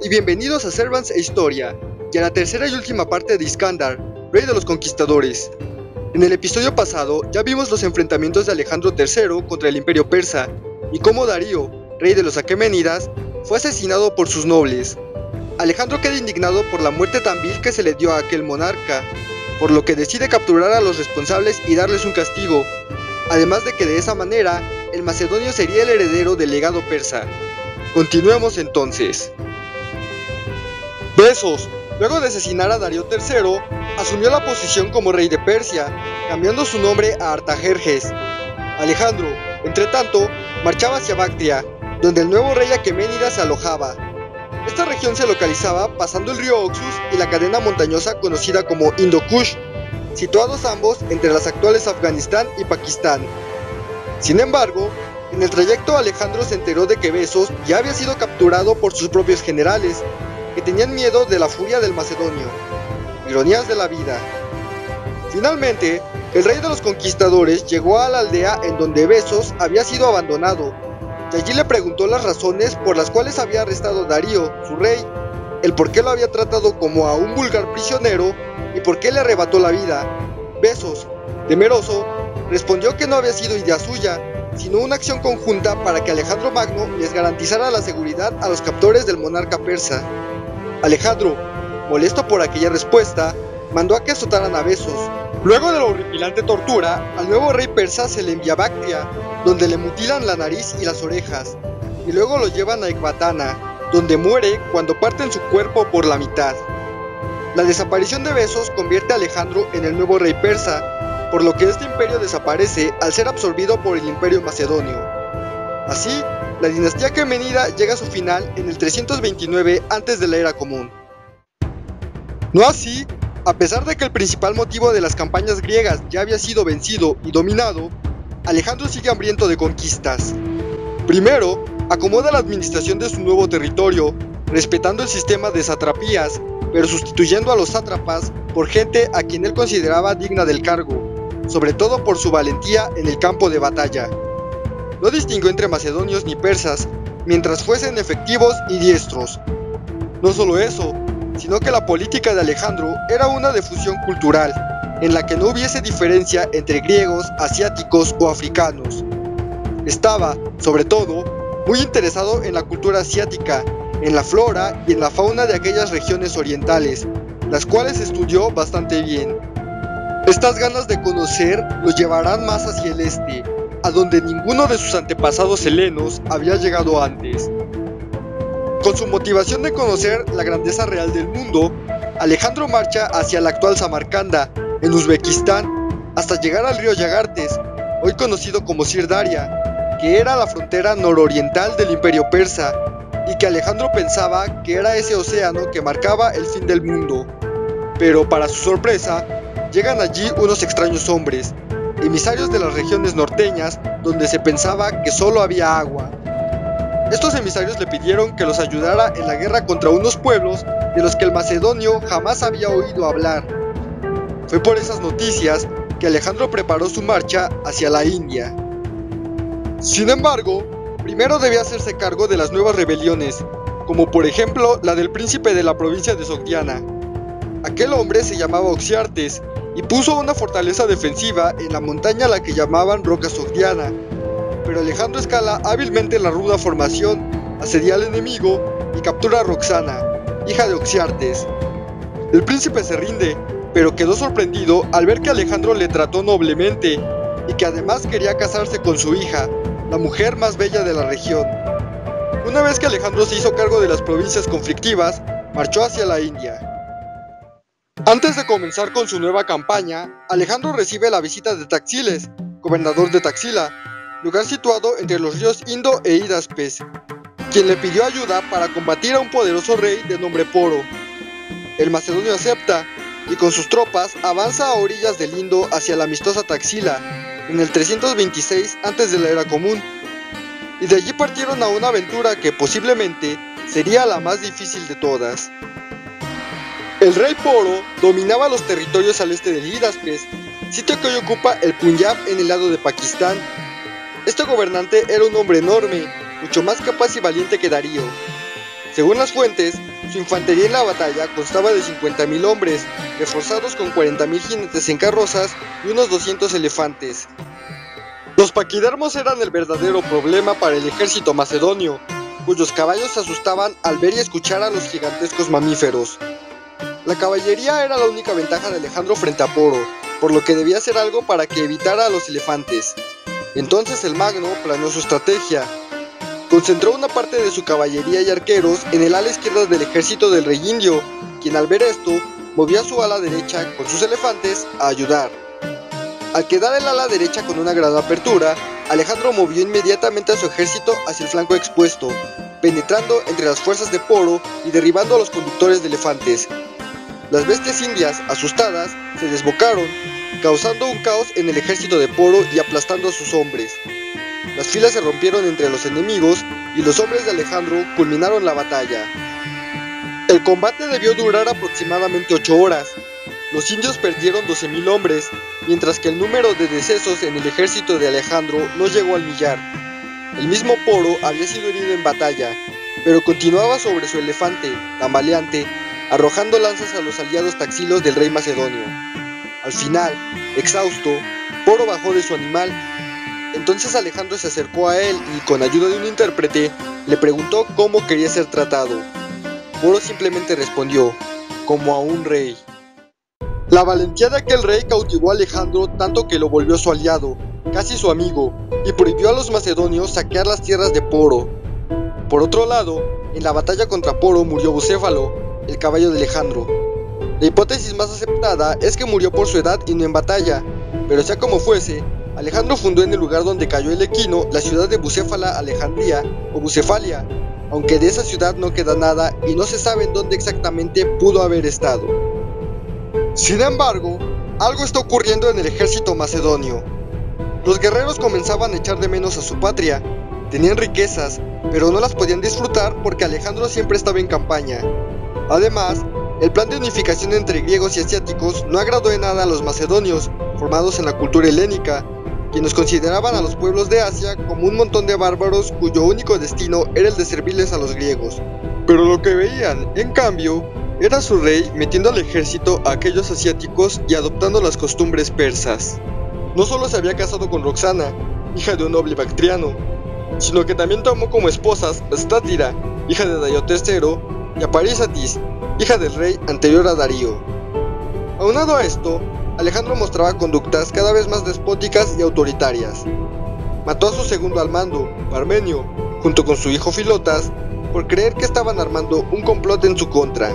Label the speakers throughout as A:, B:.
A: y bienvenidos a Servants e Historia, y a la tercera y última parte de Iskandar, rey de los conquistadores. En el episodio pasado ya vimos los enfrentamientos de Alejandro III contra el imperio persa, y cómo Darío, rey de los aqueménidas, fue asesinado por sus nobles. Alejandro queda indignado por la muerte tan vil que se le dio a aquel monarca, por lo que decide capturar a los responsables y darles un castigo, además de que de esa manera, el macedonio sería el heredero del legado persa. Continuemos entonces. Besos, luego de asesinar a Darío III, asumió la posición como rey de Persia, cambiando su nombre a Artajerjes. Alejandro, entre tanto, marchaba hacia Bactria, donde el nuevo rey aqueménida se alojaba. Esta región se localizaba pasando el río Oxus y la cadena montañosa conocida como Indo-Kush, situados ambos entre las actuales Afganistán y Pakistán. Sin embargo, en el trayecto Alejandro se enteró de que Besos ya había sido capturado por sus propios generales, que tenían miedo de la furia del macedonio. Ironías de la vida. Finalmente, el rey de los conquistadores llegó a la aldea en donde Besos había sido abandonado, y allí le preguntó las razones por las cuales había arrestado Darío, su rey, el por qué lo había tratado como a un vulgar prisionero y por qué le arrebató la vida. Besos, temeroso, respondió que no había sido idea suya, sino una acción conjunta para que Alejandro Magno les garantizara la seguridad a los captores del monarca persa. Alejandro, molesto por aquella respuesta, mandó a que azotaran a Besos. Luego de la horripilante tortura, al nuevo rey persa se le envía a Bactria, donde le mutilan la nariz y las orejas, y luego lo llevan a Ecbatana, donde muere cuando parten su cuerpo por la mitad. La desaparición de Besos convierte a Alejandro en el nuevo rey persa, por lo que este imperio desaparece al ser absorbido por el imperio macedonio. Así, la dinastía aqueménida llega a su final en el 329 antes de la era común. No así, a pesar de que el principal motivo de las campañas griegas ya había sido vencido y dominado, Alejandro sigue hambriento de conquistas. Primero, acomoda la administración de su nuevo territorio, respetando el sistema de satrapías, pero sustituyendo a los sátrapas por gente a quien él consideraba digna del cargo, sobre todo por su valentía en el campo de batalla. No distinguió entre macedonios ni persas, mientras fuesen efectivos y diestros. No solo eso, sino que la política de Alejandro era una de fusión cultural, en la que no hubiese diferencia entre griegos, asiáticos o africanos. Estaba, sobre todo, muy interesado en la cultura asiática, en la flora y en la fauna de aquellas regiones orientales, las cuales estudió bastante bien. Estas ganas de conocer los llevarán más hacia el este, a donde ninguno de sus antepasados helenos había llegado antes. Con su motivación de conocer la grandeza real del mundo, Alejandro marcha hacia la actual Samarcanda, en Uzbekistán, hasta llegar al río Yagartes, hoy conocido como Sirdaria, que era la frontera nororiental del imperio persa, y que Alejandro pensaba que era ese océano que marcaba el fin del mundo. Pero para su sorpresa, llegan allí unos extraños hombres, emisarios de las regiones norteñas, donde se pensaba que solo había agua. Estos emisarios le pidieron que los ayudara en la guerra contra unos pueblos de los que el macedonio jamás había oído hablar. Fue por esas noticias que Alejandro preparó su marcha hacia la India. Sin embargo, primero debía hacerse cargo de las nuevas rebeliones, como por ejemplo la del príncipe de la provincia de Sogdiana. Aquel hombre se llamaba Oxiartes y puso una fortaleza defensiva en la montaña a la que llamaban Roca Sogdiana, pero Alejandro escala hábilmente la ruda formación, asedia al enemigo y captura a Roxana, hija de Oxiartes. El príncipe se rinde, pero quedó sorprendido al ver que Alejandro le trató noblemente y que además quería casarse con su hija, la mujer más bella de la región. Una vez que Alejandro se hizo cargo de las provincias conflictivas, marchó hacia la India. Antes de comenzar con su nueva campaña, Alejandro recibe la visita de Taxiles, gobernador de Taxila, lugar situado entre los ríos Indo e Hidaspes, quien le pidió ayuda para combatir a un poderoso rey de nombre Poro. El macedonio acepta, y con sus tropas avanza a orillas del Indo hacia la amistosa Taxila, en el 326 antes de la era común, y de allí partieron a una aventura que posiblemente sería la más difícil de todas. El rey Poro dominaba los territorios al este del Hidaspes, sitio que hoy ocupa el Punjab en el lado de Pakistán. Este gobernante era un hombre enorme, mucho más capaz y valiente que Darío. Según las fuentes, Su infantería en la batalla constaba de 50.000 hombres, reforzados con 40.000 jinetes en carrozas y unos 200 elefantes. Los paquidermos eran el verdadero problema para el ejército macedonio, cuyos caballos se asustaban al ver y escuchar a los gigantescos mamíferos. La caballería era la única ventaja de Alejandro frente a Poro, por lo que debía hacer algo para que evitara a los elefantes. Entonces el Magno planeó su estrategia. Concentró una parte de su caballería y arqueros en el ala izquierda del ejército del rey indio, quien al ver esto, movía su ala derecha con sus elefantes a ayudar. Al quedar el ala derecha con una gran apertura, Alejandro movió inmediatamente a su ejército hacia el flanco expuesto, penetrando entre las fuerzas de Poro y derribando a los conductores de elefantes. Las bestias indias, asustadas, se desbocaron, causando un caos en el ejército de Poro y aplastando a sus hombres. Las filas se rompieron entre los enemigos y los hombres de Alejandro culminaron la batalla. El combate debió durar aproximadamente 8 horas. Los indios perdieron 12.000 hombres, mientras que el número de decesos en el ejército de Alejandro no llegó al millar. El mismo Poro había sido herido en batalla, pero continuaba sobre su elefante, tambaleante, arrojando lanzas a los aliados taxilos del rey macedonio. Al final, exhausto, Poro bajó de su animal. Entonces Alejandro se acercó a él y, con ayuda de un intérprete, le preguntó cómo quería ser tratado. Poro simplemente respondió, como a un rey. La valentía de aquel rey cautivó a Alejandro tanto que lo volvió su aliado, casi su amigo, y prohibió a los macedonios saquear las tierras de Poro. Por otro lado, en la batalla contra Poro murió Bucéfalo, el caballo de Alejandro. La hipótesis más aceptada es que murió por su edad y no en batalla, pero sea como fuese, Alejandro fundó en el lugar donde cayó el equino la ciudad de Bucéfala Alejandría o Bucefalia, aunque de esa ciudad no queda nada y no se sabe en dónde exactamente pudo haber estado. Sin embargo, algo está ocurriendo en el ejército macedonio. Los guerreros comenzaban a echar de menos a su patria. Tenían riquezas, pero no las podían disfrutar porque Alejandro siempre estaba en campaña. Además, el plan de unificación entre griegos y asiáticos no agradó en nada a los macedonios, formados en la cultura helénica, quienes consideraban a los pueblos de Asia como un montón de bárbaros cuyo único destino era el de servirles a los griegos. Pero lo que veían, en cambio, era su rey metiendo al ejército a aquellos asiáticos y adoptando las costumbres persas. No solo se había casado con Roxana, hija de un noble bactriano, sino que también tomó como esposas a Státira, hija de Darío III, y a Parísatis, hija del rey anterior a Darío. Aunado a esto, Alejandro mostraba conductas cada vez más despóticas y autoritarias. Mató a su segundo al mando, Parmenio, junto con su hijo Filotas, por creer que estaban armando un complot en su contra.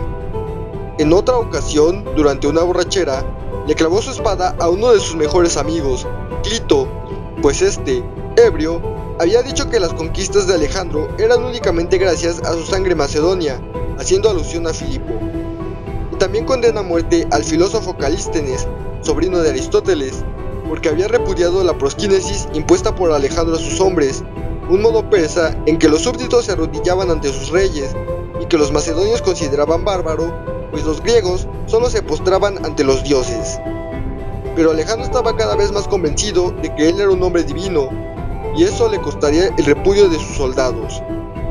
A: En otra ocasión, durante una borrachera, le clavó su espada a uno de sus mejores amigos, Clito, pues este, ebrio, había dicho que las conquistas de Alejandro eran únicamente gracias a su sangre macedonia, haciendo alusión a Filipo. Y también condena a muerte al filósofo Calístenes, sobrino de Aristóteles, porque había repudiado la prosquínesis impuesta por Alejandro a sus hombres, un modo persa en que los súbditos se arrodillaban ante sus reyes y que los macedonios consideraban bárbaro, pues los griegos solo se postraban ante los dioses. Pero Alejandro estaba cada vez más convencido de que él era un hombre divino, y eso le costaría el repudio de sus soldados.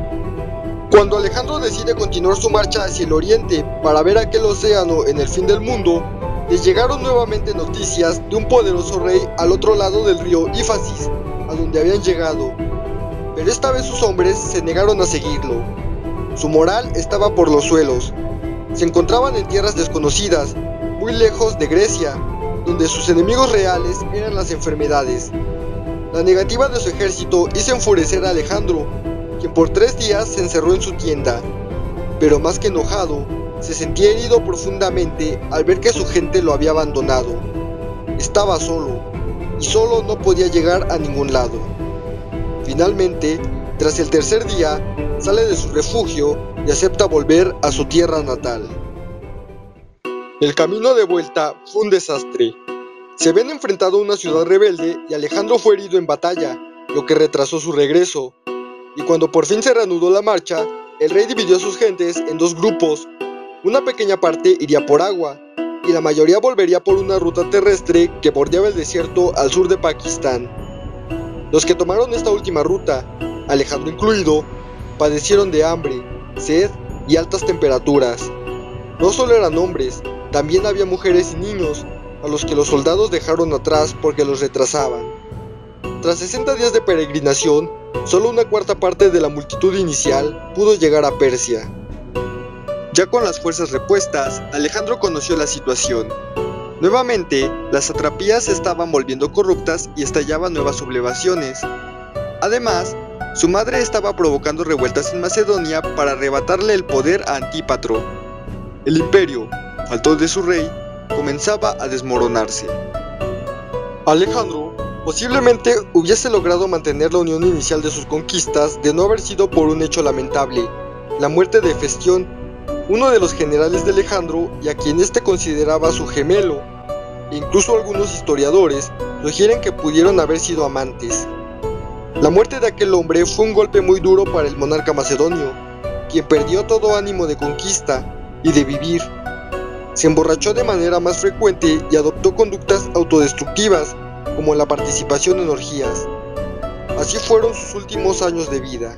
A: Cuando Alejandro decide continuar su marcha hacia el oriente para ver aquel océano en el fin del mundo, les llegaron nuevamente noticias de un poderoso rey al otro lado del río Éfasis, a donde habían llegado. Pero esta vez sus hombres se negaron a seguirlo. Su moral estaba por los suelos. Se encontraban en tierras desconocidas, muy lejos de Grecia, donde sus enemigos reales eran las enfermedades. La negativa de su ejército hizo enfurecer a Alejandro, quien por 3 días se encerró en su tienda. Pero más que enojado, se sentía herido profundamente al ver que su gente lo había abandonado. Estaba solo, y solo no podía llegar a ningún lado. Finalmente, tras el 3er día, sale de su refugio y acepta volver a su tierra natal. El camino de vuelta fue un desastre. Se habían enfrentado a una ciudad rebelde y Alejandro fue herido en batalla, lo que retrasó su regreso. Y cuando por fin se reanudó la marcha, el rey dividió a sus gentes en 2 grupos. Una pequeña parte iría por agua, y la mayoría volvería por una ruta terrestre que bordeaba el desierto al sur de Pakistán. Los que tomaron esta última ruta, Alejandro incluido, padecieron de hambre, sed y altas temperaturas. No solo eran hombres, también había mujeres y niños, a los que los soldados dejaron atrás porque los retrasaban. Tras 60 días de peregrinación, solo una cuarta parte de la multitud inicial pudo llegar a Persia. Ya con las fuerzas repuestas, Alejandro conoció la situación. Nuevamente, las satrapías se estaban volviendo corruptas y estallaban nuevas sublevaciones. Además, su madre estaba provocando revueltas en Macedonia para arrebatarle el poder a Antípatro. El imperio, falto de su rey, comenzaba a desmoronarse. Alejandro posiblemente hubiese logrado mantener la unión inicial de sus conquistas de no haber sido por un hecho lamentable, la muerte de Hefestión, uno de los generales de Alejandro y a quien éste consideraba su gemelo. Incluso algunos historiadores sugieren que pudieron haber sido amantes. La muerte de aquel hombre fue un golpe muy duro para el monarca macedonio, quien perdió todo ánimo de conquista y de vivir. Se emborrachó de manera más frecuente y adoptó conductas autodestructivas, como la participación en orgías. Así fueron sus últimos años de vida.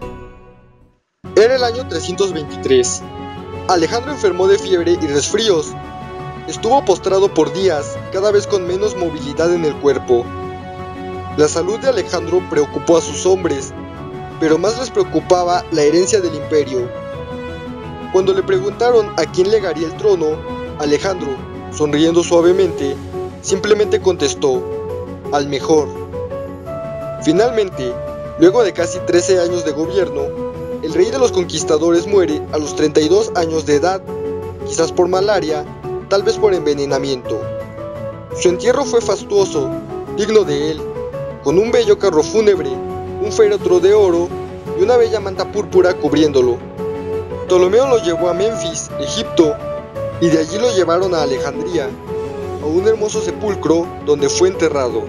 A: Era el año 323. Alejandro enfermó de fiebre y resfríos. Estuvo postrado por días, cada vez con menos movilidad en el cuerpo. La salud de Alejandro preocupó a sus hombres, pero más les preocupaba la herencia del imperio. Cuando le preguntaron a quién legaría el trono, Alejandro, sonriendo suavemente, simplemente contestó: al mejor. Finalmente, luego de casi 13 años de gobierno, el rey de los conquistadores muere a los 32 años de edad, quizás por malaria, tal vez por envenenamiento. Su entierro fue fastuoso, digno de él, con un bello carro fúnebre, un féretro de oro y una bella manta púrpura cubriéndolo. Ptolomeo lo llevó a Menfis, Egipto, y de allí lo llevaron a Alejandría, a un hermoso sepulcro donde fue enterrado.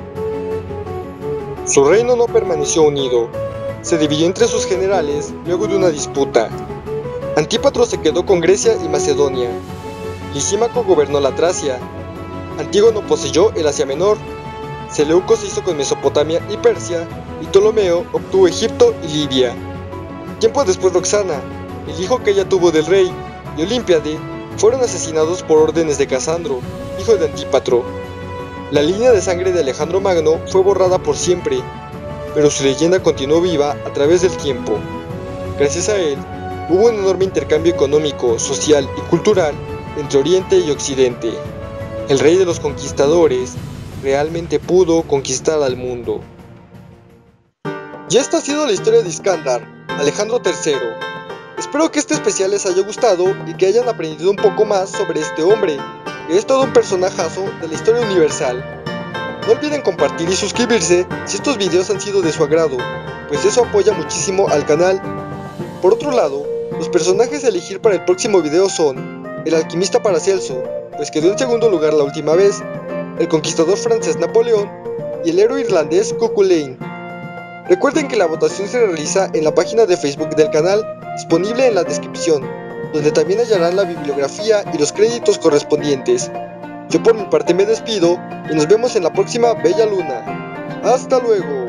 A: Su reino no permaneció unido, se dividió entre sus generales luego de una disputa. Antípatro se quedó con Grecia y Macedonia, Lisímaco gobernó la Tracia, Antígono poseyó el Asia Menor, Seleuco se hizo con Mesopotamia y Persia, y Ptolomeo obtuvo Egipto y Libia. Tiempo después Roxana, el hijo que ella tuvo del rey, y Olímpiade, fueron asesinados por órdenes de Casandro, hijo de Antípatro. La línea de sangre de Alejandro Magno fue borrada por siempre, pero su leyenda continuó viva a través del tiempo. Gracias a él, hubo un enorme intercambio económico, social y cultural entre Oriente y Occidente. El rey de los conquistadores realmente pudo conquistar al mundo. Y esta ha sido la historia de Iskandar, Alejandro III. Espero que este especial les haya gustado y que hayan aprendido un poco más sobre este hombre, que es todo un personajazo de la historia universal. No olviden compartir y suscribirse si estos videos han sido de su agrado, pues eso apoya muchísimo al canal. Por otro lado, los personajes a elegir para el próximo video son el alquimista Paracelso, pues quedó en segundo lugar la última vez, el conquistador francés Napoleón y el héroe irlandés Cuchulainn. Recuerden que la votación se realiza en la página de Facebook del canal, disponible en la descripción, donde también hallarán la bibliografía y los créditos correspondientes. Yo por mi parte me despido y nos vemos en la próxima Bella Luna. ¡Hasta luego!